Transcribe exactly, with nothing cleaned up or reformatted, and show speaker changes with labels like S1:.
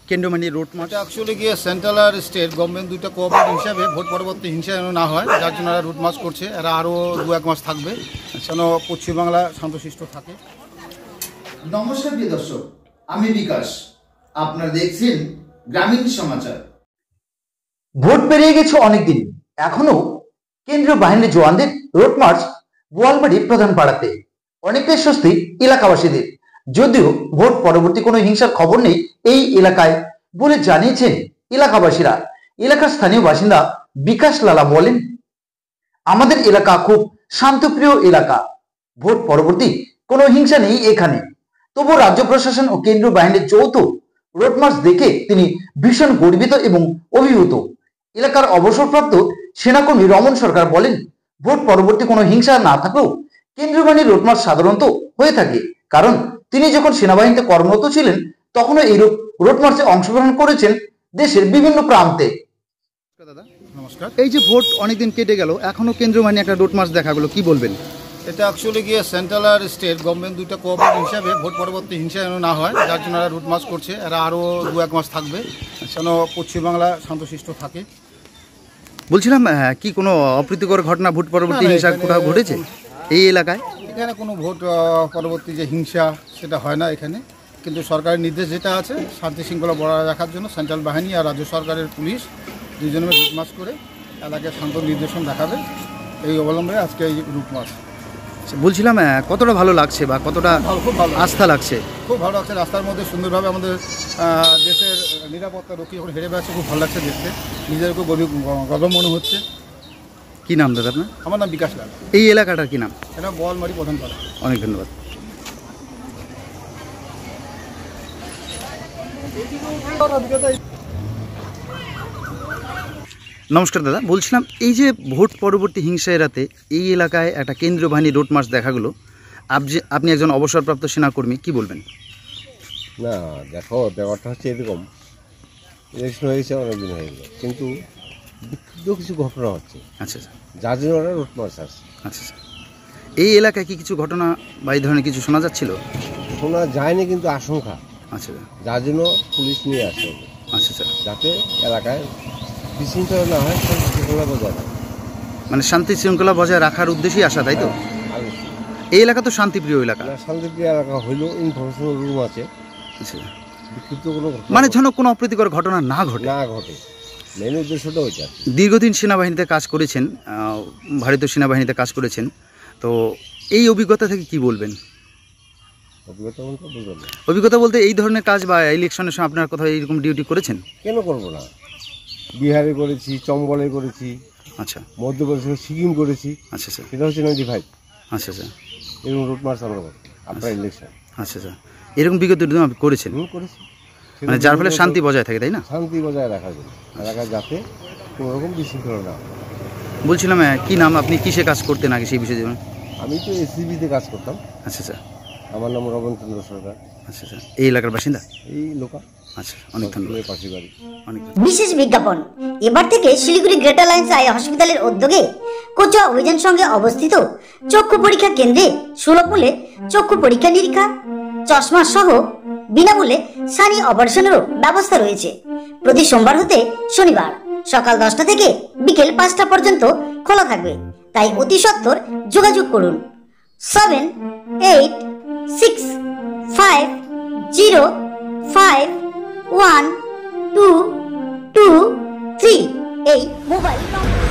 S1: কেন্দ্রমানি road march?
S2: Actually গিয়ে central আর state government দুইটা কোঅপারেট হিসাবে ভোট পরবর্তী হিংসা যেন না হয়, যার জন্য এরা রুট মার্চ করছে। এরা আরও দু এক মাস থাকবে যেন পশ্চিমবাংলা শান্তশিষ্ট থাকে।
S3: নমস্কার প্রিয় দর্শক, আমি বিকাশ, আপনারা দেখছেন গ্রামীণ সমাচার। ভোট পেরিয়ে গেছে অনেকদিন, এখনো কেন্দ্রীয় বাহিনীর জওয়ানদের রোড মার্চ বোয়ালমারি প্রধান পাড়াতে। অনেকটাই স্বস্তি এলাকাবাসীদের, যদিও ভোট পরবর্তী কোনো হিংসার খবর নেই এই এলাকায় বলে জানিয়েছেন এলাকাবাসীরা। এলাকার স্থানীয় বাসিন্দা বিকাশ লালা বলেন, আমাদের এলাকা খুব শান্তপ্রিয় এলাকা, ভোট পরবর্তী কোনো হিংসা নেই এখানে। তবু রাজ্য প্রশাসন ও কেন্দ্রীয় বাহিনীর যৌথ রোড মার্চ দেখে তিনি ভীষণ গর্বিত এবং অভিভূত। এলাকার অবসরপ্রাপ্ত সেনাকর্মী রমন সরকার বলেন, ভোট পরবর্তী কোনো হিংসা না থাকলেও কেন্দ্রীয় বাহিনীর রোড মার্চ সাধারণত হয়ে থাকে, কারণ তিনি যখন সেনাবাহিনীতে কর্মরত ছিলেন তখনও এই রোড মার্চে অংশগ্রহণ করেছেন দেশের বিভিন্ন প্রান্তে।
S1: দাদা নমস্কার। এই যে ভোট অনেকদিন কেটে গেল, এখনো কেন্দ্রীয় বাহিনী একটা রোড মার্চ দেখা গেল, কি বলবেন?
S2: এটা অ্যাকচুয়ালি গিয়ে সেন্ট্রাল আর স্টেট গভর্নমেন্ট দুইটা কোঅপারেট হিসাবে ভোট পরবর্তী হিংসা যেন না হয়, যার জন্য এরা রুট মার্চ করছে। এরা আরও দু এক মাস থাকবে যেন পশ্চিমবাংলা শান্তশিষ্ট থাকে।
S1: বলছিলাম, কি কোনো অপ্রীতিকর ঘটনা ভোট পরবর্তী হিংসা কোথাও ঘটেছে এই এলাকায়?
S2: এখানে কোনো ভোট পরবর্তী যে হিংসা সেটা হয় না এখানে, কিন্তু সরকারের নির্দেশ যেটা আছে শান্তি শৃঙ্খলা বজায় রাখার জন্য সেন্ট্রাল বাহিনী আর রাজ্য সরকারের পুলিশ দুজনে রুট মার্চ করে এলাকায় শান্ত নির্দেশন দেখাবে, এই অবলম্বনে আজকে এই রুট মার্চ।
S1: বলছিলাম, কতটা ভালো লাগছে বা কতটা
S2: খুব ভালো
S1: আস্থা লাগছে?
S2: খুব ভালো লাগছে। রাস্তার মধ্যে সুন্দরভাবে আমাদের দেশের নিরাপত্তা রক্ষী যখন হেরে বেড়াচ্ছে, খুব ভালো লাগছে দেখতে, নিজেদেরকে গর্ব মনে হচ্ছে।
S1: কি নাম দাদা আপনার?
S2: আমার নাম বিকাশ লাল।
S1: এই এলাকাটার কি নাম?
S2: এটা বোয়ালমারি প্রধান পাড়া।
S1: অনেক ধন্যবাদ। নমস্কার দাদা, বলছিলাম এই যে ভোট পরবর্তী হিংসা এড়াতে এই এলাকায় একটা কেন্দ্রীয় বাহিনী রোড মার্চ দেখা গেলো, আপনি একজন অবসরপ্রাপ্ত সেনাকর্মী, কি বলবেন?
S4: না দেখো, ব্যাপারটা হচ্ছে এরকম, ইলেকশন হয়ে গেছে অনেকদিন হয়ে গেল, কিন্তু বিক্ষুব্ধ কিছু ঘটনা হচ্ছে।
S1: আচ্ছা আচ্ছা,
S4: যার জন্য ওরা রোড মার্চ আসছে।
S1: আচ্ছা আচ্ছা, এই এলাকায় কি কিছু ঘটনা বা এই ধরনের কিছু শোনা যাচ্ছিল?
S4: শোনা যায়নি, কিন্তু আশঙ্কা।
S1: আচ্ছা,
S4: যার জন্য পুলিশ নিয়ে আসছে।
S1: আচ্ছা আচ্ছা,
S4: যাতে এলাকায় বিশৃঙ্খলা না হয়, শান্তি শৃঙ্খলা বজায় রাখে।
S1: মানে শান্তি শৃঙ্খলা বজায় রাখার উদ্দেশ্যেই আসা, তাই তো? এই এলাকা তো শান্তিপ্রিয় এলাকা।
S4: শান্তিপ্রিয় এলাকা হইলেও ইনফরমেশন রুম আছে।
S1: আচ্ছা,
S4: বিক্ষিপ্ত কোনো
S1: মানে যেন কোনো অপ্রীতিকর ঘটনা না ঘটে
S4: না ঘটে মেন উদ্দেশ্যটা ওইটা।
S1: দীর্ঘদিন সেনাবাহিনীতে কাজ করেছেন, ভারতীয় সেনাবাহিনীতে কাজ করেছেন, তো এই অভিজ্ঞতা থেকে কি বলবেন?
S4: অভিজ্ঞতা বলতে বুঝলাম না।
S1: অভিজ্ঞতা বলতে এই ধরনের কাজ বা ইলেকশনের সময় আপনার কোথাও এইরকম ডিউটি করেছেন?
S4: কেন করবো না, বিহারে করেছি, চম্বলে করেছি,
S1: আচ্ছা,
S4: মধ্যপ্রদেশ সিকিম করেছি।
S1: আচ্ছা আচ্ছা,
S4: সেটা হচ্ছে নাইনটি ফাইভ।
S1: আচ্ছা আচ্ছা,
S4: এরকম রুট মার্চ আমরা আপনার ইলেকশন।
S1: আচ্ছা আচ্ছা, এরকম বিগত দিন আপনি করেছেন?
S4: করেছি,
S1: মানে যার ফলে শান্তি বজায় থাকে, তাই না?
S4: শান্তি বজায় রাখার জন্য এলাকায় যাতে কোনো রকম বিশৃঙ্খলা না হয়।
S1: বলছিলাম, কি নাম, আপনি কিসে কাজ করতেন আগে সেই বিষয়ে জানেন?
S4: আমি তো এসিবিতে কাজ করতাম।
S1: আচ্ছা আচ্ছা,
S4: আমার নাম রবনচন্দ্র সরকার।
S1: আচ্ছা আচ্ছা, এই এলাকার বাসিন্দা?
S4: এই লোকা।
S1: আচ্ছা, অনেক ধন্যবাদ।
S4: পাশে বাড়ি।
S1: অনেক
S5: বিশেষ বিজ্ঞাপন, এবার থেকে শিলিগুড়ি গ্রেটার লাইন্স আই হসপিটালের উদ্যোগে কোচুয়া অভিযান সঙ্গে অবস্থিত চক্ষু পরীক্ষা কেন্দ্রে সুলভ মূল্যে চক্ষু পরীক্ষা নিরীক্ষা, চশমা সহ বিনামূল্যে সানি অপারেশনেরও ব্যবস্থা রয়েছে। প্রতি সোমবার হতে শনিবার সকাল দশটা থেকে বিকেল পাঁচটা পর্যন্ত খোলা থাকবে, তাই অতি সত্বর যোগাযোগ করুন seven eight six five zero five one two two three এই মোবাইল নম্বর।